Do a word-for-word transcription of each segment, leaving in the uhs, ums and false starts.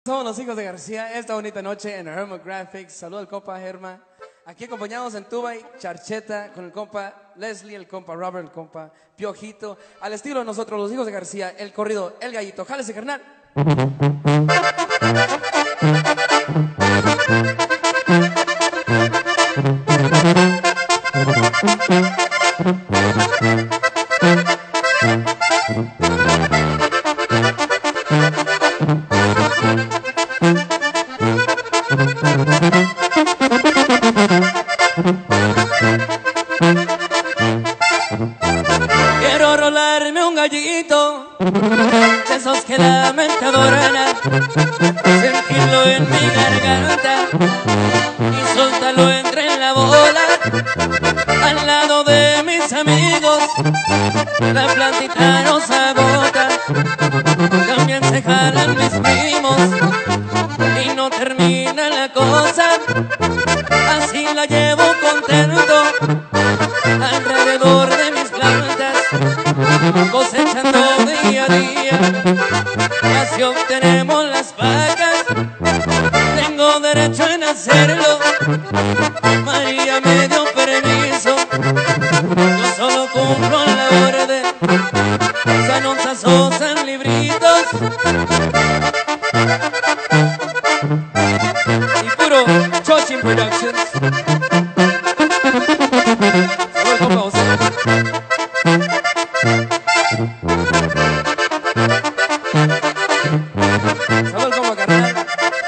Somos los hijos de García esta bonita noche en Herma Graphics. Saludos al compa Germa. Aquí acompañados en tuba y charcheta con el compa Leslie, el compa Robert, el compa Piojito. Al estilo de nosotros, los hijos de García, el corrido El Gallito. ¡Jálese, carnal! Quiero rolarme un gallito de esos que la mente adorana, sentirlo en mi garganta y soltarlo entre la bola. Al lado de mis amigos la plantita no se agota, también se jalan mis primos y no termina la cosa. Así la llevo contento alrededor de mis plantas, cosechando día a día, así obtenemos las vacas. Tengo derecho en hacerlo, María me dio permiso, yo solo cumplo la orden, ya no se asosan libritos. Y puro Chochin Productions. Saludos, compa carnal.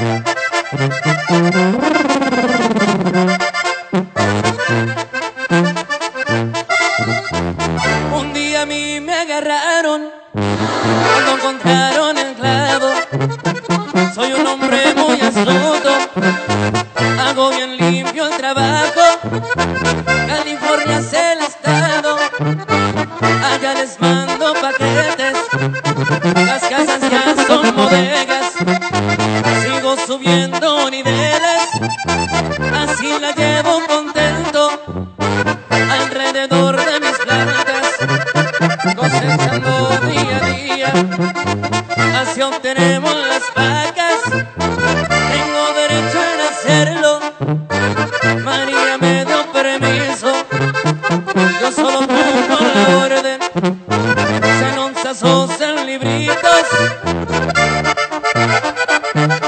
Un día a mí me agarraron cuando encontraron el clavo. Soy un hombre muy astuto, hago bien limpio el trabajo. California es el estado, allá les mando paquetes. Las casas ya son bodegas, sigo subiendo niveles. Así la llevo contento alrededor de mis plantas, cosechando día a día, así obtenemos las vacas. Tengo derecho en hacerlo, María me dio permiso, yo solo cumplo la orden, se non se asosan libritos.